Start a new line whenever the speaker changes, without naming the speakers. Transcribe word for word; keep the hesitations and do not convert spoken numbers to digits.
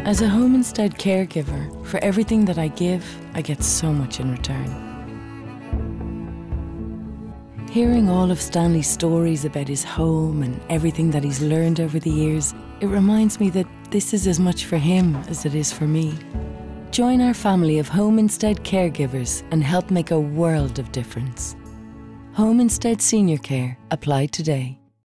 As a home instead caregiver, for everything that I give, I get so much in return. Hearing all of Stanley's stories about his home and everything that he's learned over the years, it reminds me that this is as much for him as it is for me. Join our family of Home Instead caregivers and help make a world of difference. Home Instead Senior Care. Apply today.